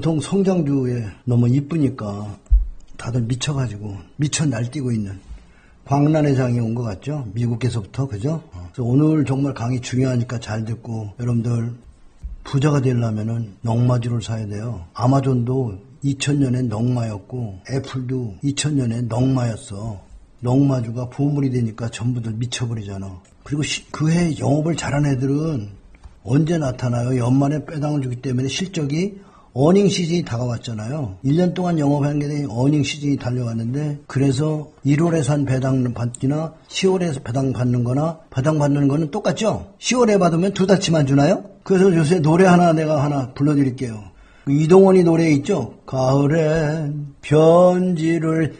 보통 성장주에 너무 이쁘니까 다들 미쳐가지고 미쳐 날뛰고 있는 광란의 장이 온 것 같죠? 미국에서부터, 그죠? 그래서 오늘 정말 강의 중요하니까 잘 듣고, 여러분들 부자가 되려면은 넝마주를 사야 돼요. 아마존도 2000년에 넝마였고 애플도 2000년에 넝마였어. 넝마주가 보물이 되니까 전부들 미쳐버리잖아. 그리고 그 해 영업을 잘한 애들은 언제 나타나요? 연말에 배당을 주기 때문에 실적이 어닝 시즌이 다가왔잖아요. 1년 동안 영업한 게 어닝 시즌이 달려왔는데, 그래서 1월에 산 배당 받기나 10월에 배당 받는 거나 배당 받는 거는 똑같죠? 10월에 받으면 2달치만 주나요? 그래서 요새 노래 내가 하나 불러드릴게요. 이동원이 노래 있죠? 가을엔 편지를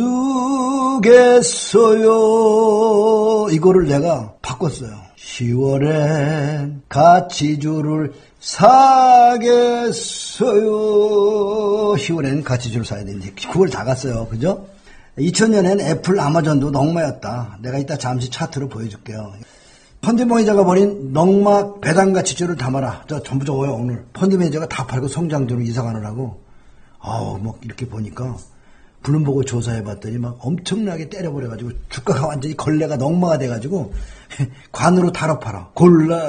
쓰겠어요. 이거를 내가 바꿨어요. 10월엔 가치주를 사겠어요. 10월엔 가치주를 사야 되는데 9월 다 갔어요. 그죠? 2000년엔 애플, 아마존도 넝마였다. 내가 이따 잠시 차트로 보여줄게요. 펀드매니저가 버린 넝마 배당 가치주를 담아라. 저 전부 적어요. 오늘 펀드매니저가 다 팔고 성장주로 이사 가느라고. 뭐 이렇게 보니까 블룸버그 조사해봤더니 막 엄청나게 때려버려가지고 주가가 완전히 걸레가 넝마가 돼가지고 관으로 달아 팔아. 골라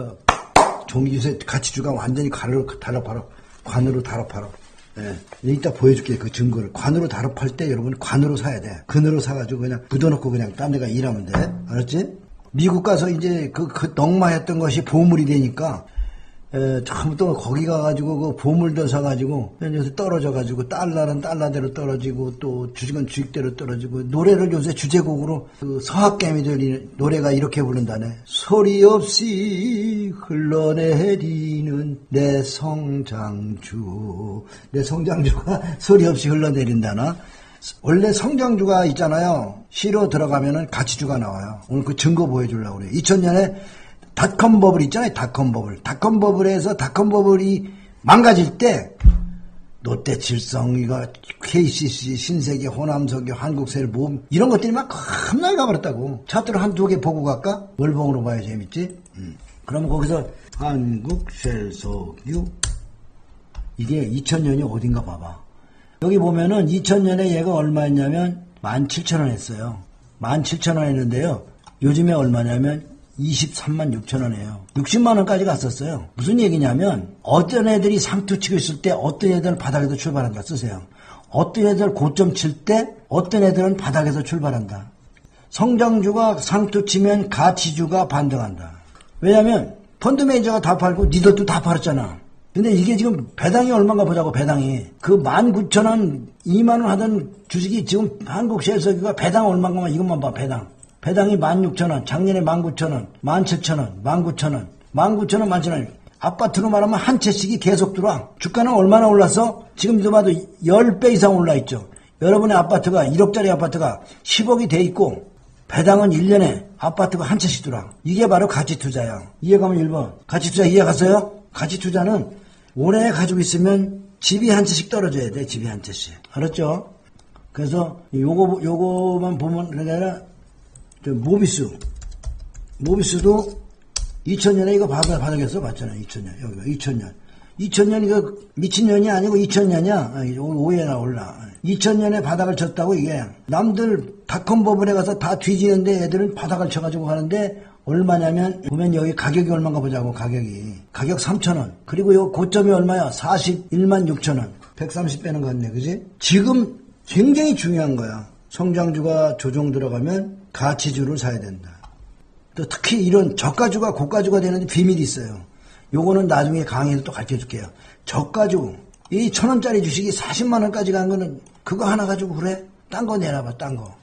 종이주세 가치주가 완전히 관으로 달아 팔아. 관으로 달아 팔아. 예. 이따 보여줄게, 그 증거를. 관으로 달아 팔 때 여러분 관으로 사야 돼. 근으로 사가지고 그냥 묻어놓고 그냥 딴 데가 일하면 돼. 알았지? 미국 가서 이제 그 넝마했던 것이 보물이 되니까 처음부터 거기 가가지고 그 보물도 사가지고 요새 떨어져가지고 달러는 달러대로 떨어지고 또 주식은 주식대로 떨어지고, 노래를 요새 주제곡으로 그 서학개미들이 노래가 이렇게 부른다네. 소리 없이 흘러내리는 내 성장주. 내 성장주가 소리 없이 흘러내린다나. 원래 성장주가 있잖아요. 시로 들어가면은 가치주가 나와요. 오늘 그 증거 보여주려고 그래요. 2000년에 닷컴 버블 있잖아요. 닷컴 버블. 닷컴 버블에서 닷컴 버블이 망가질 때 롯데 질성, 이거 KCC, 신세계, 호남석유, 한국셀, 모험 이런 것들이 막 겁나게 가버렸다고. 차트를 한두 개 보고 갈까? 월봉으로 봐야 재밌지? 그러면 거기서 한국셀석유 이게 2000년이 어딘가 봐봐. 여기 보면은 2000년에 얘가 얼마였냐면 17,000원 했어요. 17,000원 했는데요. 요즘에 얼마냐면 23만 6천 원이에요. 60만 원까지 갔었어요. 무슨 얘기냐면 어떤 애들이 상투 치고 있을 때 어떤 애들은 바닥에서 출발한다. 쓰세요. 어떤 애들 고점 칠 때 어떤 애들은 바닥에서 출발한다. 성장주가 상투 치면 가치주가 반등한다. 왜냐면 펀드매니저가 다 팔고 니들도 다 팔았잖아. 근데 이게 지금 배당이 얼마인가 보자고. 배당이 그 19,000원 2만 원 하던 주식이 지금 한국셰어석유가 배당 얼마인가. 이것만 봐. 배당이 16,000원, 작년에 19,000원, 17,000원, 19,000원, 19,000원, 11,000원. 아파트로 말하면 한 채씩이 계속 들어와. 주가는 얼마나 올랐어? 지금도 봐도 10배 이상 올라있죠. 여러분의 아파트가 1억짜리 아파트가 10억이 돼 있고 배당은 1년에 아파트가 한 채씩 들어와. 이게 바로 가치투자야. 이해가면 1번. 가치투자 이해갔어요? 가치투자는 오래 가지고 있으면 집이 한 채씩 떨어져야 돼. 집이 한 채씩. 알았죠? 그래서 요거만 보면 그러니까 모비스도 2000년에 이거 바닥에서 봤잖아요. 2000년. 여기가 2000년. 2000년 이거 미친년이 아니고 2000년이야. 오해나 올라. 2000년에 바닥을 쳤다고. 이게 남들 닷컴 버블에 가서 다 뒤지는데 애들은 바닥을 쳐가지고 가는데 얼마냐면 보면 여기 가격이 얼마인가 보자고. 가격 3,000원. 그리고 요 고점이 얼마야? 41만 6천원. 130배는 갔네. 그지? 지금 굉장히 중요한 거야. 성장주가 조정 들어가면 가치주를 사야 된다. 또 특히 이런 저가주가 고가주가 되는데 비밀이 있어요. 요거는 나중에 강의에서 또 가르쳐줄게요. 저가주, 이 1,000원짜리 주식이 40만원까지 간 거는 그거 하나 가지고 그래? 딴 거 내놔봐. 딴 거.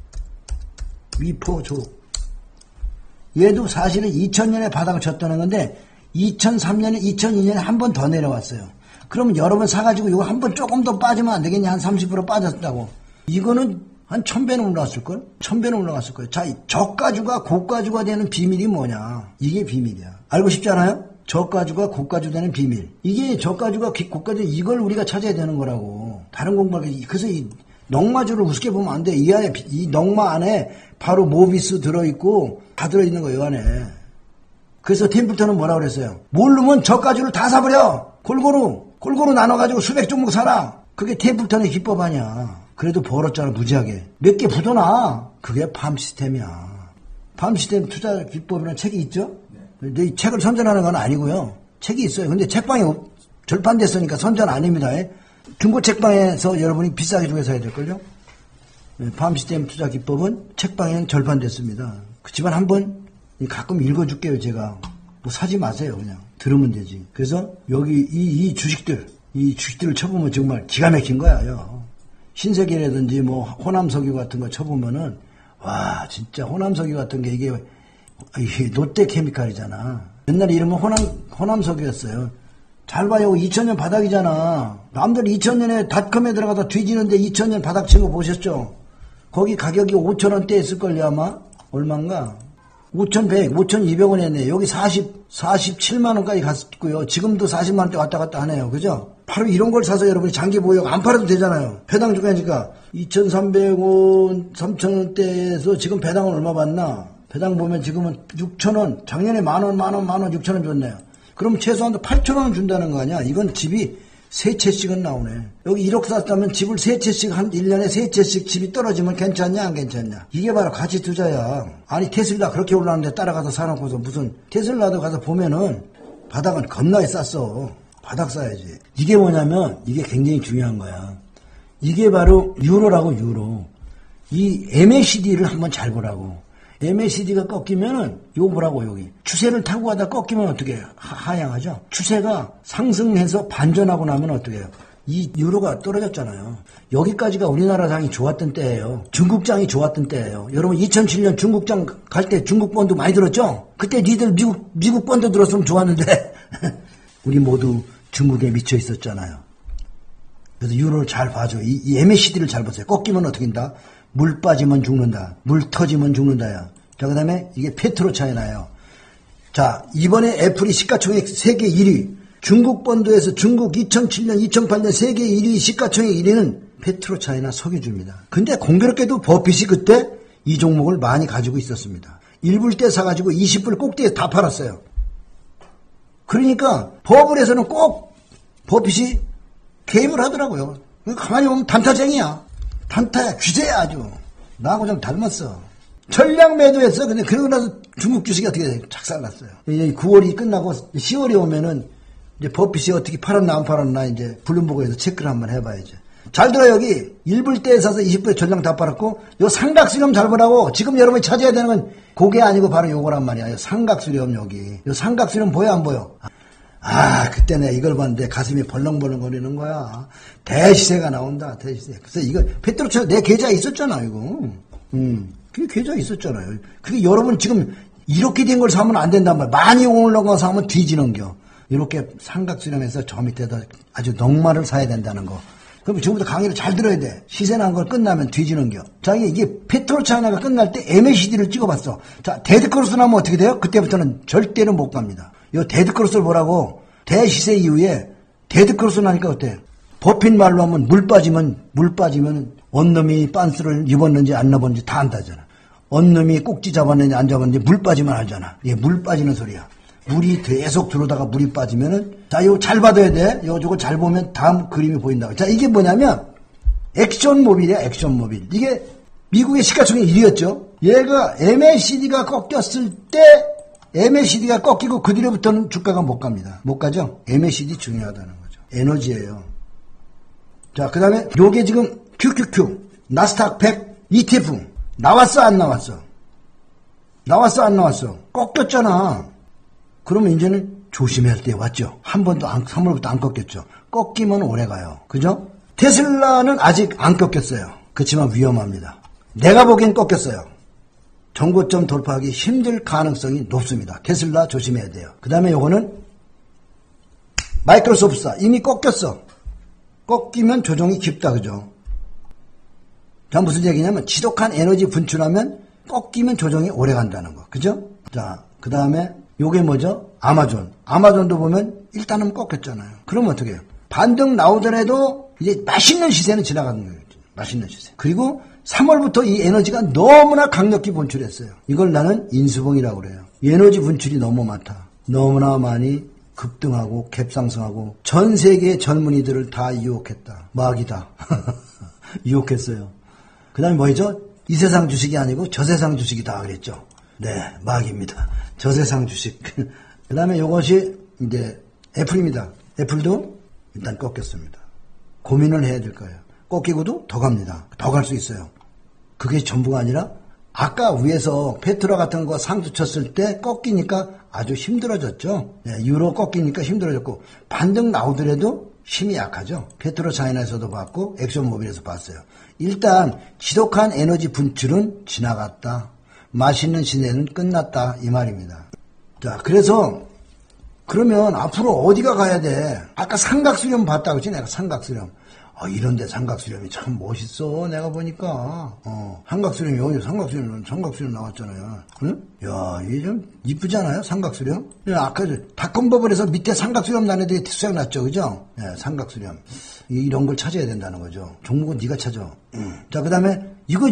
위포조. 얘도 사실은 2000년에 바닥을 쳤다는 건데 2003년에 2002년에 한 번 더 내려왔어요. 그러면 여러 번 사가지고 이거 한 번 조금 더 빠지면 안 되겠냐? 한 30% 빠졌다고. 이거는 한 1000배는 올라갔을걸? 1000배는 올라갔을 거예요. 자, 저가주가 고가주가 되는 비밀이 뭐냐? 이게 비밀이야. 알고 싶지 않아요? 저가주가 고가주 되는 비밀. 이게 저가주가 고가주, 이걸 우리가 찾아야 되는 거라고. 다른 공부하기. 그래서 이 넝마주를 우습게 보면 안 돼. 이 안에, 이 넝마 안에 바로 모비스 들어있고 다 들어있는 거예요, 안에. 그래서 템플턴은 뭐라 그랬어요? 모르면 저가지를 다 사버려. 골고루 나눠가지고 수백 종목 사라. 그게 템플턴의 기법 아니야. 그래도 벌었잖아, 무지하게. 몇 개 붙어놔. 그게 팜 시스템이야. 팜 시스템 투자 기법이라는 책이 있죠? 근데 이 책을 선전하는 건 아니고요. 책이 있어요. 근데 책방에 절판됐으니까 선전 아닙니다. 중고 책방에서 여러분이 비싸게 주고 사야 될걸요? 팜 시스템 투자 기법은 책방에는 절판됐습니다. 그치만 한번 가끔 읽어줄게요, 제가. 뭐 사지 마세요, 그냥. 들으면 되지. 그래서 여기 이 주식들을 쳐보면 정말 기가 막힌 거야, 요. 신세계라든지 뭐 호남석유 같은 거 쳐보면은 와, 진짜 호남석유 같은 게 이게 롯데케미칼이잖아. 옛날에 이름은 호남석유였어요. 잘 봐요. 2000년 바닥이잖아. 남들 2000년에 닷컴에 들어가다 뒤지는데 2000년 바닥 친 거 보셨죠? 거기 가격이 5,000원대 했을걸요, 아마? 얼마인가? 5,100, 5,200원 했네. 여기 47만원까지 갔고요. 지금도 40만원대 왔다 갔다 하네요. 그죠? 바로 이런 걸 사서 여러분이 장기 보유 안 팔아도 되잖아요. 배당 주가니까 2,300원, 3,000원대에서 지금 배당은 얼마 받나? 배당 보면 지금은 6,000원. 작년에 만원, 6,000원 줬네요. 그럼 최소한 8,000원 준다는 거 아니야? 이건 집이 세 채씩은 나오네. 여기 1억 샀다면 집을 세 채씩 한 1년에 세 채씩 집이 떨어지면 괜찮냐 안 괜찮냐. 이게 바로 가치 투자야. 아니 테슬라 그렇게 올라가는데 따라가서 사놓고서 무슨 테슬라도 가서 보면은 바닥은 겁나게 쌌어. 바닥 싸야지. 이게 뭐냐면 이게 굉장히 중요한 거야. 이게 바로 유로라고 유로. 이 MACD를 한번 잘 보라고. MACD가 꺾이면은 요거 보라고 여기. 추세를 타고 가다 꺾이면 어떻게 해요? 하향하죠. 추세가 상승해서 반전하고 나면 어떻게 해요? 이 유로가 떨어졌잖아요. 여기까지가 우리나라장이 좋았던 때예요. 중국장이 좋았던 때예요. 여러분 2007년 중국장 갈 때 중국 본드 많이 들었죠? 그때 니들 미국 본드 들었으면 좋았는데 우리 모두 중국에 미쳐 있었잖아요. 그래서 유로를 잘 봐줘. 이 MACD를 잘 보세요. 꺾이면 어떻게 된다? 물 빠지면 죽는다. 물 터지면 죽는다야. 자, 그 다음에 이게 페트로 차이나요. 자, 이번에 애플이 시가총액 세계 1위. 중국 본도에서 중국 2007년, 2008년 세계 1위 시가총액 1위는 페트로 차이나 석유주입니다. 근데 공교롭게도 버핏이 그때 이 종목을 많이 가지고 있었습니다. 1불 때 사가지고 20불 꼭대기에 다 팔았어요. 그러니까 버블에서는 꼭 버핏이 개입을 하더라고요. 가만히 보면 단타쟁이야. 단타야, 규제야 아주. 나하고 좀 닮았어. 전량 매도했어. 근데 그러고 나서 중국 주식이 어떻게 돼? 착살났어요. 이제 9월이 끝나고 10월이 오면은 이제 버핏이 어떻게 팔았나 안 팔았나 이제 블룸버그에서 체크를 한번 해봐야지. 잘 들어 여기 1불 때에 사서 20불에 전량 다 팔았고 요 삼각수렴 잘 보라고. 지금 여러분이 찾아야 되는 건 그게 아니고 바로 요거란 말이야. 요 삼각수렴 여기. 요 삼각수렴 보여 안 보여? 아, 그때 내가 이걸 봤는데 가슴이 벌렁벌렁 거리는 거야. 대시세가 나온다, 대시세. 그래서 이거, 페트로차 내 계좌에 있었잖아, 이거. 그게 계좌에 있었잖아요. 그게 여러분 지금 이렇게 된 걸 사면 안 된단 말이야. 많이 올라가서 사면 뒤지는 겨. 이렇게 삼각수렴해서 저 밑에다 아주 넉마를 사야 된다는 거. 그럼 지금부터 강의를 잘 들어야 돼. 시세 난 걸 끝나면 뒤지는 겨. 자, 이게 페트로차이나가 끝날 때 MACD를 찍어봤어. 자, 데드크로스 나면 어떻게 돼요? 그때부터는 절대로 못 갑니다. 요 데드크로스를 보라고. 대시세 이후에 데드크로스 나니까 어때? 버핏 말로 하면 물 빠지면 언놈이 빤스를 입었는지 안 입었는지 다 안다잖아. 언놈이 꼭지 잡았는지 안 잡았는지 물 빠지면 알잖아. 이게 물 빠지는 소리야. 물이 계속 들어오다가 물이 빠지면은 자, 이거 잘 받아야 돼. 요거 잘 보면 다음 그림이 보인다. 자, 이게 뭐냐면 액션모빌이야, 액션모빌. 이게 미국의 시가총액 1위였죠. 얘가 MACD가 꺾였을 때 MACD가 꺾이고 그 뒤로부터는 주가가 못 갑니다. 못 가죠? MACD 중요하다는 거죠. 에너지예요. 자, 그 다음에 요게 지금 QQQ, 나스닥 100 ETF 나왔어 안 나왔어? 나왔어 안 나왔어? 꺾였잖아. 그러면 이제는 조심해야 할 때 왔죠. 한 번도 3월부터 안 꺾였죠. 꺾이면 오래 가요. 그죠? 테슬라는 아직 안 꺾였어요. 그렇지만 위험합니다. 내가 보기엔 꺾였어요. 정고점 돌파하기 힘들 가능성이 높습니다. 테슬라 조심해야 돼요. 그 다음에 요거는 마이크로소프트사 이미 꺾였어. 꺾이면 조정이 깊다. 그죠? 자, 무슨 얘기냐면 지독한 에너지 분출하면 꺾이면 조정이 오래 간다는 거. 그죠? 자, 그 다음에 요게 뭐죠? 아마존도 보면 일단은 꺾였잖아요. 그럼 어떻게 해요? 반등 나오더라도 이제 맛있는 시세는 지나가는 거예요. 맛있는 시세. 그리고 3월부터 이 에너지가 너무나 강력히 분출했어요. 이걸 나는 인수봉이라고 그래요. 에너지 분출이 너무 많다. 너무나 많이 급등하고 갭상승하고 전 세계의 젊은이들을 다 유혹했다. 마귀다. 유혹했어요. 그 다음에 뭐죠? 이 세상 주식이 아니고 저세상 주식이다 그랬죠. 네, 마귀입니다. 저세상 주식. 그 다음에 이것이 이제 애플입니다. 애플도 일단 꺾였습니다. 고민을 해야 될 거예요. 꺾이고도 더 갑니다. 더 갈 수 있어요. 그게 전부가 아니라 아까 위에서 페트라 같은 거 상주 쳤을 때 꺾이니까 아주 힘들어졌죠. 네, 유로 꺾이니까 힘들어졌고 반등 나오더라도 힘이 약하죠. 페트로 차이나에서도 봤고 엑소모빌에서 봤어요. 일단 지독한 에너지 분출은 지나갔다. 맛있는 시대는 끝났다 이 말입니다. 자, 그래서 그러면 앞으로 어디가 가야 돼? 아까 삼각수렴 봤다고 했지 내가 삼각수렴. 이런데 삼각수렴이 참 멋있어 내가 보니까. 삼각수렴이 여기 삼각수렴 나왔잖아요. 응? 야, 이게 좀 이쁘지 않아요? 삼각수렴? 아까 닷컴버블에서 밑에 삼각수렴 난 애들이 수색 났죠, 그죠? 네, 삼각수렴. 이런 걸 찾아야 된다는 거죠. 종목은 네가 찾아. 자, 그다음에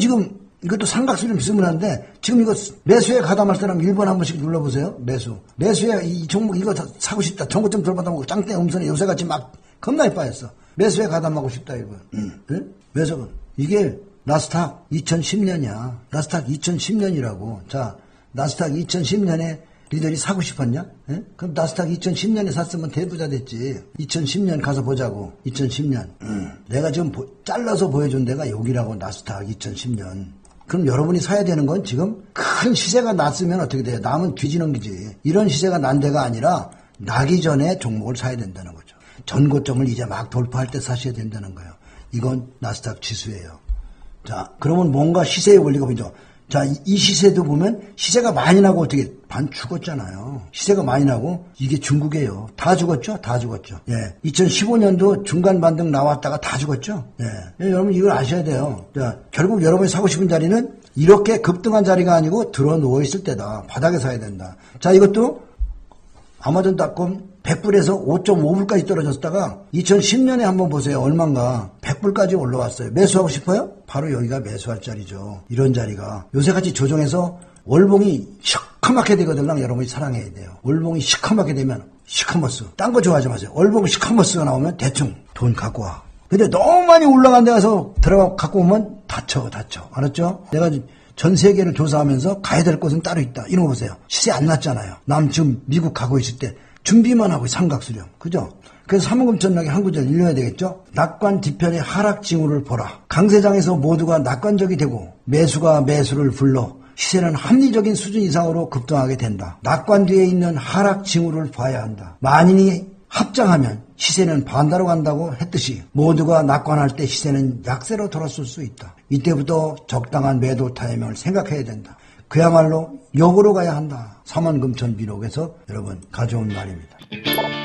이것도 삼각수렴 비슷한 한데 지금 이거 매수에 가담할 사람 1번 한 번씩 눌러보세요. 매수에 이 종목 이거 사고 싶다. 정고점 돌아받아먹고 짱땡 음선에 요새같이 막 겁나게 빠졌어. 매수에 가담하고 싶다 이거. 네? 매수. 이게 나스닥 2010년이야. 나스닥 2010년이라고. 자, 나스닥 2010년에 니들이 사고 싶었냐? 네? 그럼 나스닥 2010년에 샀으면 대부자 됐지. 2010년 가서 보자고. 2010년. 내가 지금 잘라서 보여준 데가 여기라고. 나스닥 2010년. 그럼 여러분이 사야 되는 건 지금 큰 시세가 났으면 어떻게 돼요? 남은 뒤지는 거지. 이런 시세가 난 데가 아니라 나기 전에 종목을 사야 된다는 거죠. 전고점을 이제 막 돌파할 때 사셔야 된다는 거예요. 이건 나스닥 지수예요. 자, 그러면 뭔가 시세의 원리가 보이죠. 자, 이 시세도 보면 시세가 많이 나고 어떻게 반 죽었잖아요. 시세가 많이 나고 이게 중국이에요. 다 죽었죠? 다 죽었죠. 예. 2015년도 중간 반등 나왔다가 다 죽었죠? 예. 여러분 이걸 아셔야 돼요. 자, 결국 여러분이 사고 싶은 자리는 이렇게 급등한 자리가 아니고 들어 누워 있을 때다. 바닥에 사야 된다. 자, 이것도 아마존닷컴 100불에서 5.5불까지 떨어졌다가 2010년에 한번 보세요. 얼마인가 100불까지 올라왔어요. 매수하고 싶어요? 바로 여기가 매수할 자리죠. 이런 자리가 요새같이 조정해서 월봉이 시커멓게 되거든요. 여러분이 사랑해야 돼요. 월봉이 시커멓게 되면 시커머스. 딴 거 좋아하지 마세요. 월봉 시커머스가 나오면 대충 돈 갖고 와. 근데 너무 많이 올라간 데 가서 들어가 갖고 오면 다쳐. 알았죠? 내가 전 세계를 조사하면서 가야 될 곳은 따로 있다. 이런 거 보세요. 시세 안 났잖아요. 남 지금 미국 가고 있을 때 준비만 하고 삼각수렴. 그죠? 그래서 삼흑음천락에 한 구절 읽어야 되겠죠? 낙관 뒤편의 하락 징후를 보라. 강세장에서 모두가 낙관적이 되고 매수가 매수를 불러 시세는 합리적인 수준 이상으로 급등하게 된다. 낙관 뒤에 있는 하락 징후를 봐야 한다. 만인이 합장하면 시세는 반대로 간다고 했듯이 모두가 낙관할 때 시세는 약세로 돌아설 수 있다. 이때부터 적당한 매도 타이밍을 생각해야 된다. 그야말로 역으로 가야 한다. 삼원금천 비록에서 여러분 가져온 말입니다.